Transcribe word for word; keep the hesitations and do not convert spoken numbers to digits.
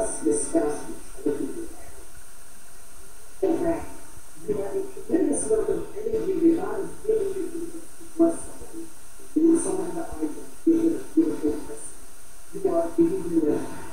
just discuss with you. Correct. You have a tremendous amount of energy that God is giving you to bless someone. You need someone that I can give you a beautiful person. You are giving you a